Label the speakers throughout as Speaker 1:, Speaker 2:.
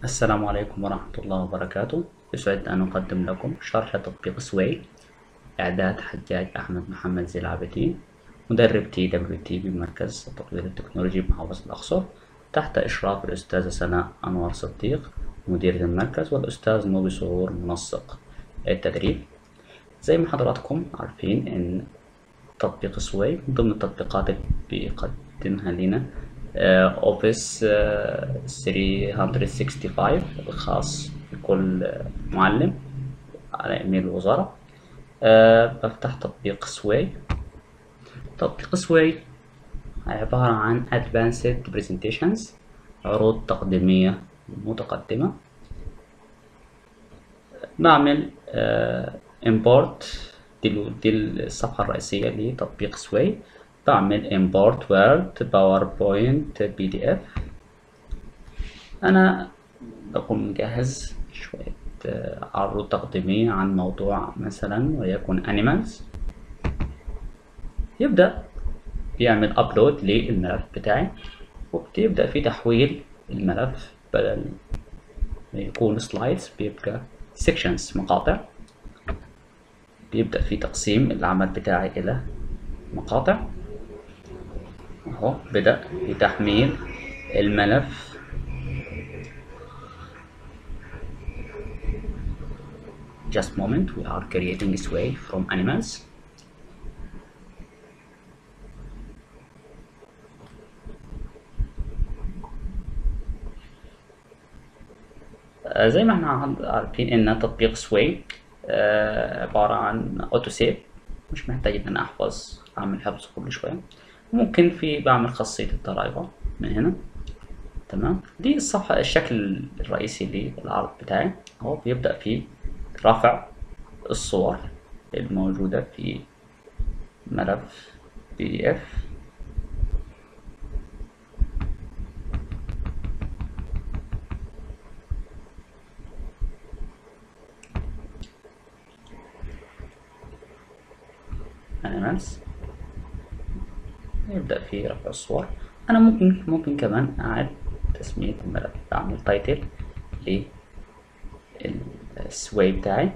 Speaker 1: السلام عليكم ورحمة الله وبركاته. يسعدنا أن نقدم لكم شرح تطبيق سوي. إعداد حجاج أحمد محمد زيلعبتي، مدرب TWT بمركز التطوير التكنولوجي بمحافظة الأقصر، تحت إشراف الأستاذة سناء أنور صديق مديرة المركز، والأستاذ نوبي سرور منسق التدريب. زي ما حضراتكم عارفين إن تطبيق سوي من ضمن التطبيقات اللي بيقدمها لنا اوفيس 365 الخاص بكل معلم على ايميل الوزارة. بفتح تطبيق سوي. تطبيق سوي عبارة عن Advanced Presentations، عروض تقديمية متقدمة. بعمل import. دي الصفحة الرئيسية لتطبيق سوي. بعمل import word باوربوينت PDF. أنا بكون مجهز شوية عروض تقديمية عن موضوع مثلا وليكن animals. يبدأ بيعمل upload للملف بتاعي، وبيبدأ في تحويل الملف. بدل ما يكون slides بيبقى sections، مقاطع. بيبدأ في تقسيم العمل بتاعي إلى مقاطع. اهو بدأ في تحميل الملف. Just a moment, we are creating Sway from animals. زي ما احنا عارفين ان تطبيق سوي عبارة عن اوتو سيف، مش محتاج ان انا اعمل حفظ كل شوية. ممكن بعمل خاصية الضرائب من هنا. تمام، دي الصفحة، الشكل الرئيسي للعرض بتاعي. اهو بيبدأ في رفع الصور الموجودة في ملف PDF. animals. يبدأ في رفع الصور. أنا ممكن كمان أعد تسمية الملف. بعمل تايتل للسوي بتاعي.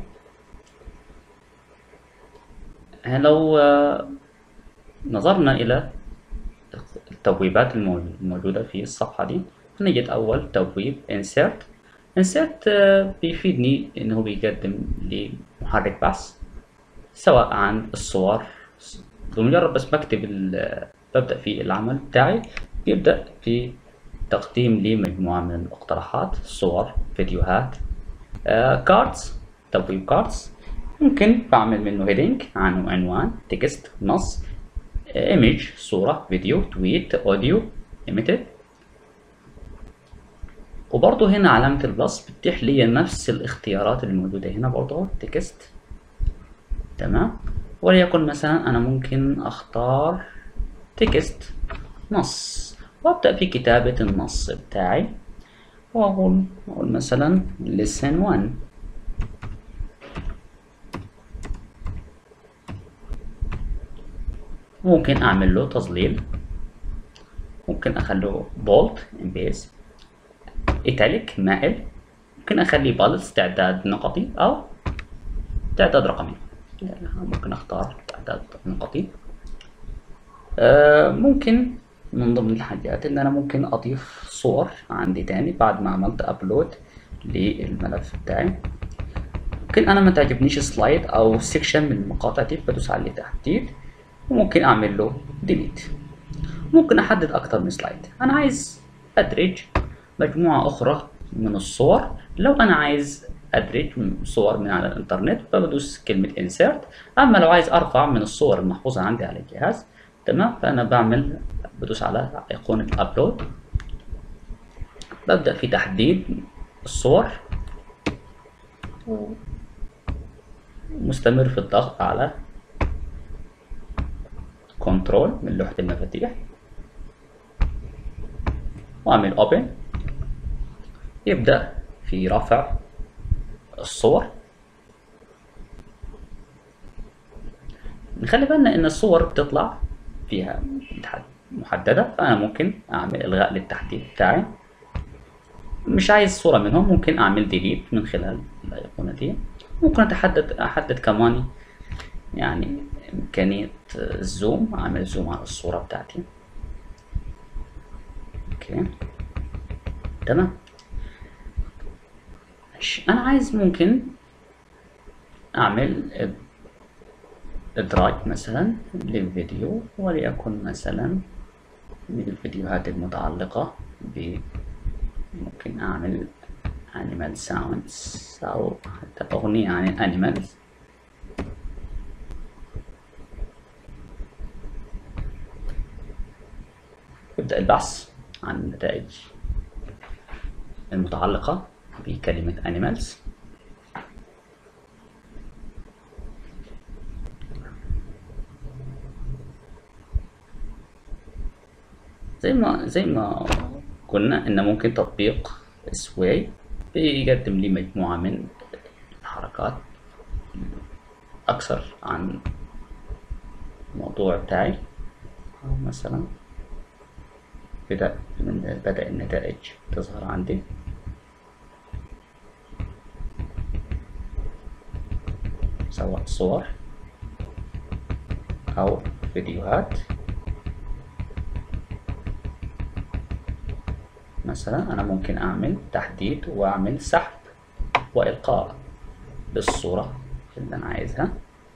Speaker 1: لو نظرنا إلى التبويبات الموجودة في الصفحة دي، نجد أول تبويب insert بيفيدني إنه بيقدم لي محرك بحث سواء عن الصور. بمجرد بس ببدأ في العمل بتاعي، بيبدأ في تقديم لي مجموعة من الاقتراحات: صور، فيديوهات، كاردز، تبويب كاردز. ممكن بعمل منه هيدنج، عنوان، تكست، نص، ايمج، صورة، فيديو، تويت، اوديو، ايميتد. وبرضه هنا علامة البلس بتتيح لي نفس الاختيارات الموجودة هنا برضه. تكست، تمام. وليكن مثلا أنا ممكن أختار تكست، نص، وأبدأ في كتابة النص بتاعي، وأقول مثلا lesson 1. ممكن أعمل له تظليل، ممكن أخليه bold بيز، إيتاليك مائل، ممكن أخليه بالانس تعداد نقطي أو تعداد رقمي. ممكن أختار تعداد نقطي. ممكن من ضمن الحاجات إن أنا ممكن أضيف صور عندي تاني بعد ما عملت أبلود للملف بتاعي. ممكن أنا ما تعجبنيش سلايد أو سيكشن من المقاطع دي، بدوس عليه تحديد وممكن أعمل له ديليت. ممكن أحدد أكتر من سلايد. أنا عايز أدرج مجموعة أخرى من الصور. لو أنا عايز أدرج صور من على الإنترنت فبدوس كلمة insert. أما لو عايز أرفع من الصور المحفوظة عندي على الجهاز، تمام، فأنا بدوس على أيقونة upload. ببدأ في تحديد الصور، مستمر في الضغط على كنترول من لوحة المفاتيح وأعمل open. يبدأ في رفع الصور. نخلي بالنا إن الصور بتطلع فيها محددة، فأنا ممكن أعمل إلغاء للتحديد بتاعي. مش عايز صورة منهم ممكن أعمل ديليت من خلال الأيقونة دي. ممكن أحدد كمان يعني إمكانية الزوم، أعمل زوم على الصورة بتاعتي. أوكي تمام. أنا عايز ممكن أعمل إدراج مثلا للفيديو، وليكن مثلا من الفيديوهات المتعلقة ب، ممكن أعمل animal sounds أو حتى أغنية عن الأنيمالز. يبدأ البحث عن النتائج المتعلقة بكلمة animals. زي ما قلنا إن ممكن تطبيق سواي بيقدم لي مجموعة من الحركات أكثر عن الموضوع بتاعي. مثلا بدأ النتائج تظهر عندي. سواء صور أو فيديوهات. مثلا أنا ممكن أعمل تحديد وأعمل سحب وإلقاء بالصورة اللي أنا عايزها.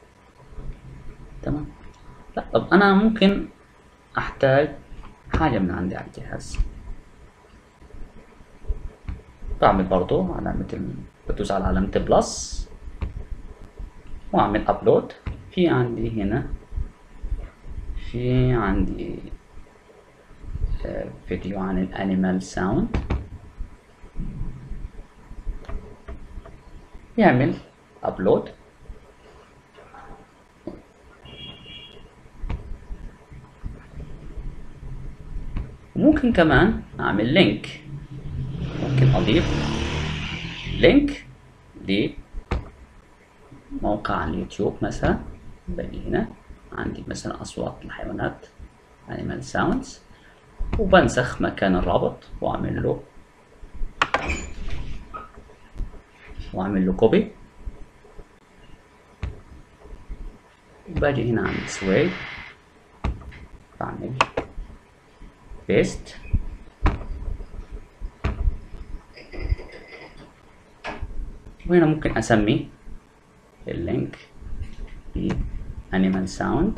Speaker 1: تمام. لا طب أنا ممكن أحتاج حاجة من عندي على الجهاز. بعمل برضو بدوس على علامة بلس وأعمل أبلود. في عندي فيديو عن الأنيمال ساوند، يعمل أبلود. ممكن كمان أعمل لينك، ممكن أضيف لينك لموقع اليوتيوب مثلا. باجي هنا عندي مثلا أصوات الحيوانات animal sounds، وبنسخ مكان الرابط وأعمل له كوبي. وباجي هنا عند سواي بعمل بيست. وهنا ممكن أسمي اللينك ب animal sound.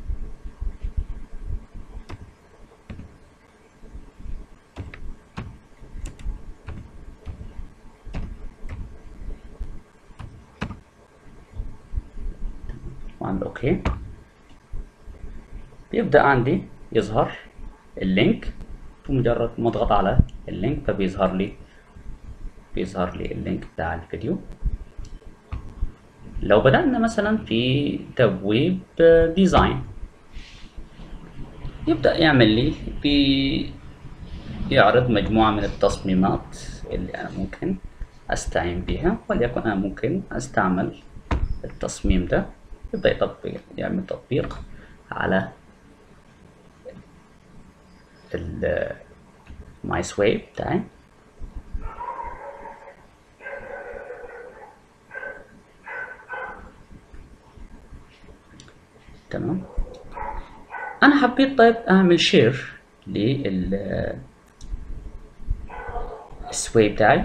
Speaker 1: وأعمل أوكي. بيبدأ عندي يظهر اللينك، بمجرد ما أضغط على اللينك فبيظهر لي اللينك بتاع الفيديو. لو بدأنا مثلا في تبويب ديزاين، يبدأ يعمل لي يعرض مجموعة من التصميمات اللي أنا ممكن أستعين بها، وليكن أنا ممكن أستعمل التصميم ده. يبدأ يعمل تطبيق على ماي سواي بتاعي. تمام. أنا حبيت طيب أعمل شير السواي بتاعي.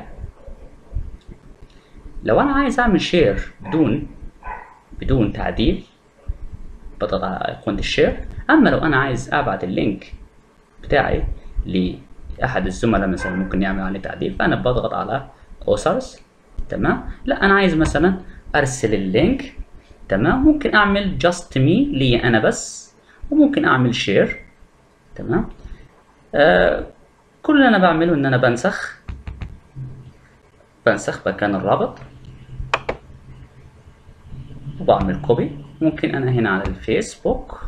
Speaker 1: لو أنا عايز أعمل شير بدون تعديل بضغط على أيقونة الشير. أما لو أنا عايز أبعت اللينك بتاعي لأحد الزملاء مثلا ممكن يعمل عليه تعديل، فأنا بضغط على أوثرز. تمام. لا أنا عايز مثلا أرسل اللينك. تمام. ممكن أعمل just me لي أنا بس، وممكن أعمل شير. تمام. كل اللي أنا بعمله إن أنا بنسخ مكان الرابط وبعمل كوبي. ممكن أنا هنا على الفيسبوك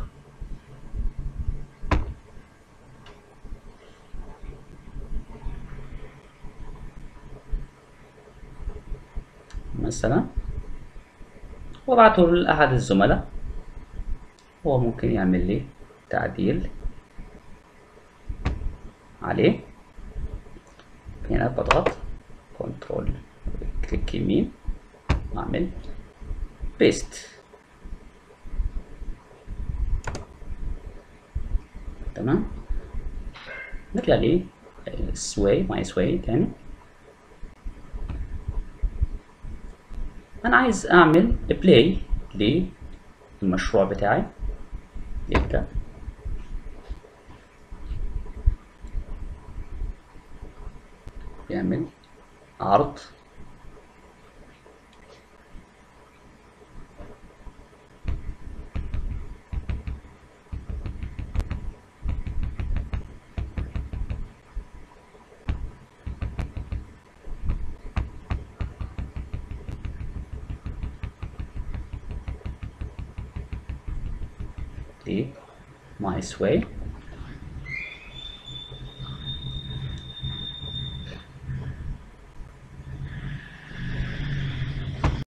Speaker 1: مثلا وابعته لأحد الزملاء، هو ممكن يعمل لي تعديل عليه. هنا بضغط كنترول كليك يمين واعمل بيست. تمام. نرجع لي سواي ماي سواي تاني. انا عايز اعمل بلاي للمشروع بتاعي. يبدأ يعمل عرض. ماي سواي